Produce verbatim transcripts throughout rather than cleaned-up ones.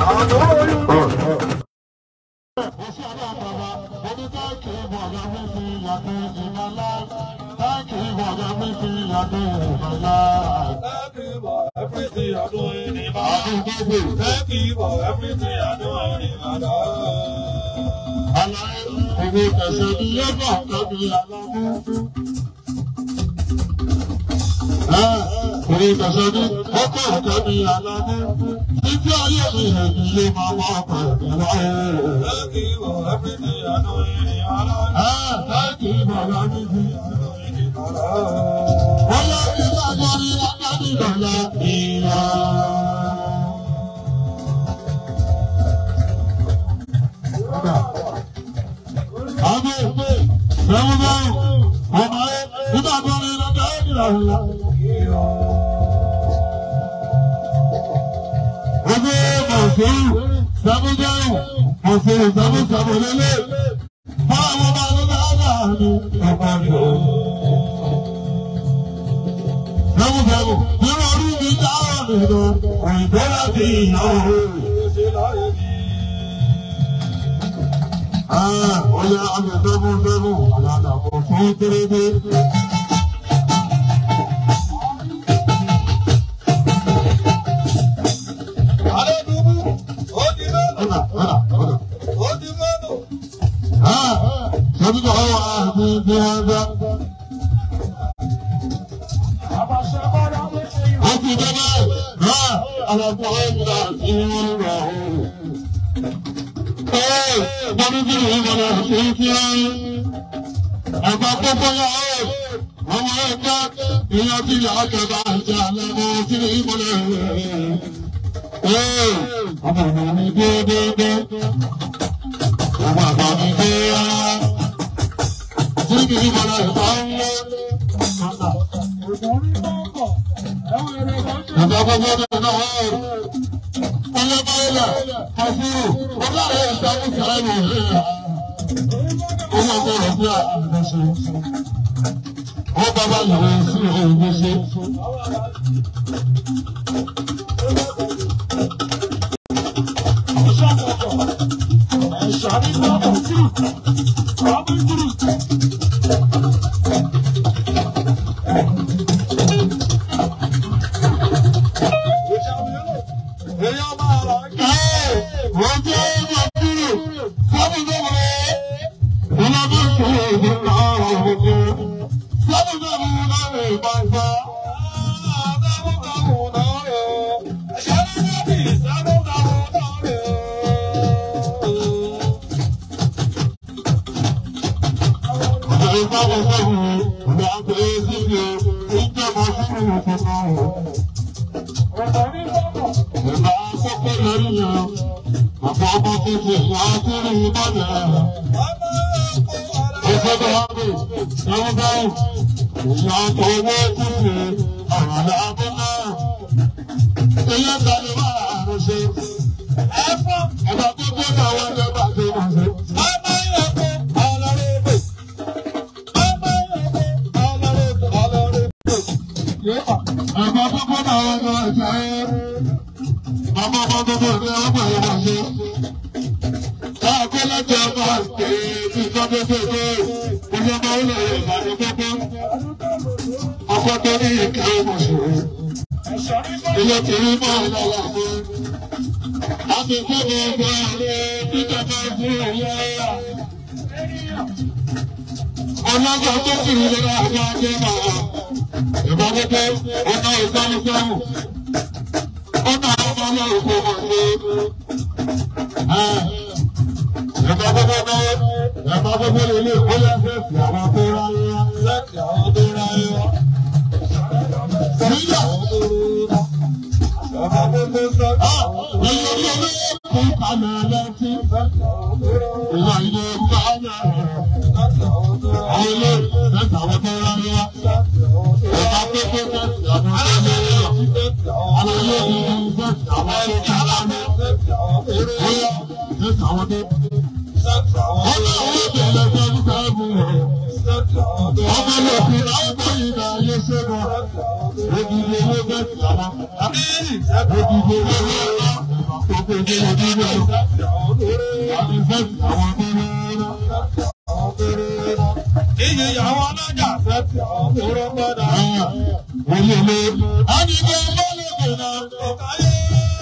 Everything I do in my life. Thank you for everything I do in my life. I will say you are not be alone. Ah, we can say you are not be alone. If you are here, you are not alone. Thank you for everything I do in my life. Ah, thank you for everything I do in my life. Ah, olha a minha demo, demo, olha a foto, querido. Olha, Dubu, onde mano? Olha, olha, onde mano? Ah, sabe do ramo, de de anda. Aqui também, ah, olha a porra, de Hey, what is it? What is it? I'm not going to go. I'm not going to go. I'm not going to go. Hey, I'm not going to go. I'm not going to go. Sini mana tahu? Ada apa ada tahu? Allah Taala, hasil, Allah yang tahu cara ini. Allah Taala dia berdosa. Oh Bapa yang sudah berdosa. Shari Bapa tu, Bapa guru. gbogbo ìdí ọdún náà. Àbí fẹ́ẹ̀sì àwọn iye ìyàwó alájà fẹ́ẹ̀sì àwọn òwúrọ̀ padà. Wọlé lé. A ní kí ọmọ lè dènà ọ̀káyé.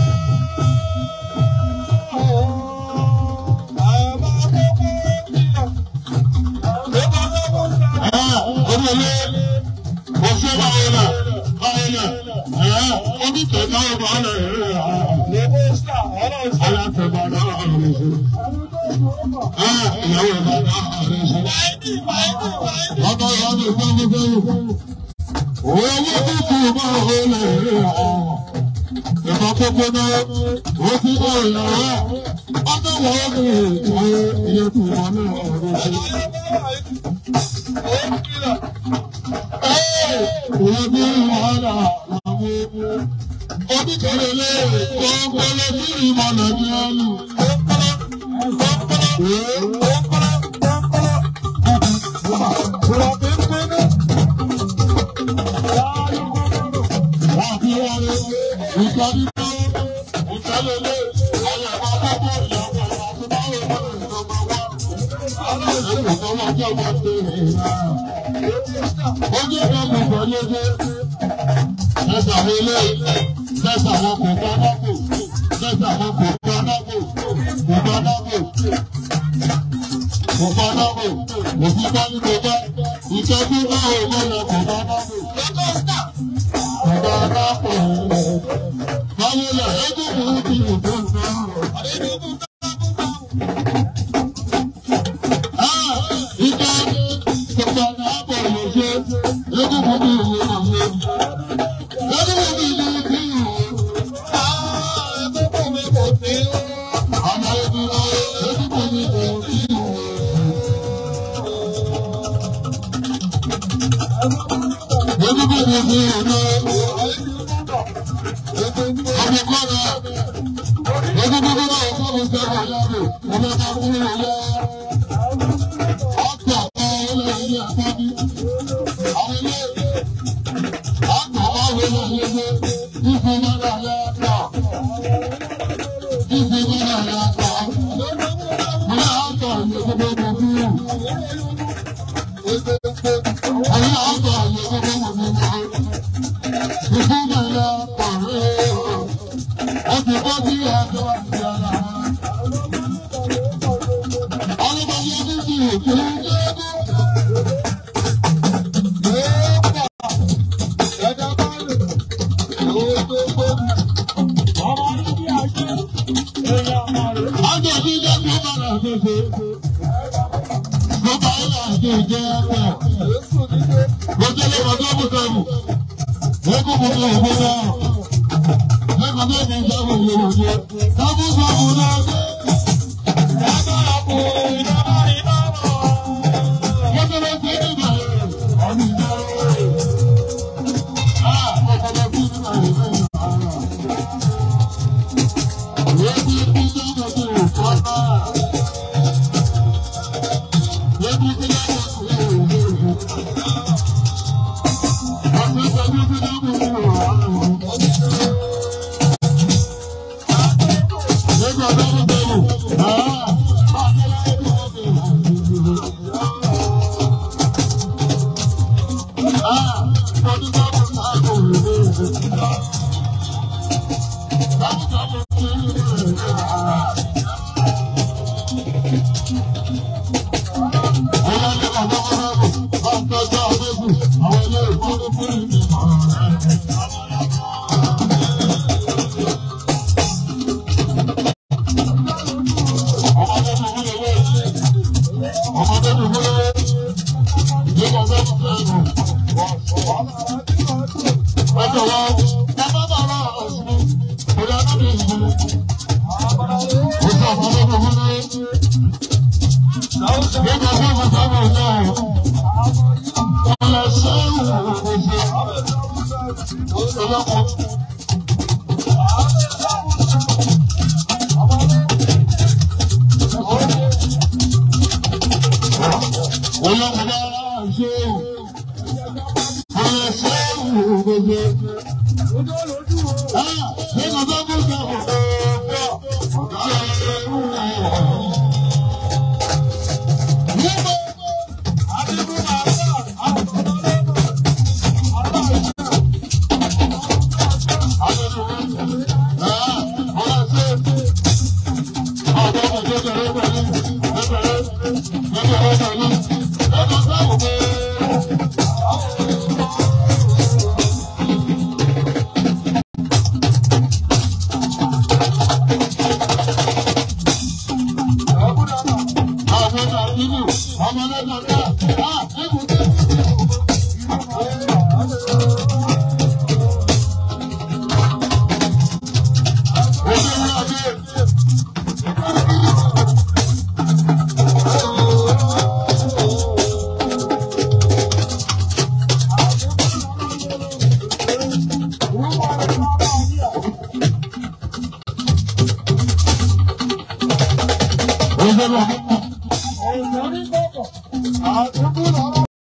Olùlé òṣè báyìí náà báyìí náà ẹ̀ onítẹ̀ká ọba ọ̀nà ìrìn àwọn alátẹ̀bá náà àwọn ìṣe. Ìyàwó ìbá náà àwọn ìṣe. Ọba ìyá mi fẹ́ mi fẹ́ mi. Owó kíkú máa ń wọlé ìrìn àwọn. Ìbá pópó náà ó ti bọ̀ ìyàwó. Ọjọ́ wọ́n mi ìwé iye tí wọ́n ní ọ̀rọ̀ ṣe. Wọ́n bí wàhálà làwọn ewu. Oníkèrè lé kọ́ńkọ́lọ́ sí ìmọ̀lẹ̀ ní ẹnu. Wọ́n fi wọ́n lé ìtọ́jú náà ìtẹ́lẹ̀ lé ọ̀yà àkọ́kọ́ ìyàwó àti báwo ló ń lọ́gbà wá. Ẹ̀rọ kan wọ́n jẹ́ wọ́n tó rìn náà. Ojú kan kò gbọ́ lójú. Mẹ́ta wo lé mẹ́ta wọn kò gbọ́ dábò. Mẹ́ta wọn kò gbọ́ dábò. Kò gbọ́ dábò. Kò gbọ́ dábò. Òbí bá ní mo bá. Ìtọ́jú náà ò gbọ́dọ̀ kò gbọ́ dábò. Kò gbọ́ dábò. Báwo lẹ̀ ẹjọ́ mi ń fi ìbò náà? Ìjọ ìjọba náà bọ̀ lọ sí ẹjọ́ mi ní ìwé náà lé. Ẹjọ́ mi ní ìlú bí ìwé. Ẹjọ́ mi kò sí. Àmọ́ ẹbí lọ ẹjọ́ mi ní ìwé bí ìwé. Ẹjọ́ mi ní ìwé náà. Ọmọ kọ́ra. Ẹjọ́ mi ní ìwé náà mi fẹ́ wà lẹ́nu. Ọmọ ẹ̀ka kúrò lọ. Ọ̀pọ̀ ọ̀hún lè ní ẹ̀fọ́ bí. Àwọn ilé ọ̀pọ̀ ọ̀hún lè ní ẹgbẹ́. Ìfún mọ́ra lẹ́ẹ̀kọ́. Ìfún mọ́ra lẹ́ẹ̀kọ́. Mọ́ra ọ̀pọ̀ ní gbogbo gbogbo. Àwọn ọ̀pọ̀ ní gbogbo gbogbo. Ìfún mọ́ra ọ̀pọ̀ rẹ̀. Ó ti bọ́ sí ẹ̀kọ́ àti ara. Àwọn ọmọ yẹn ní ìlú ìlú. Oye, no.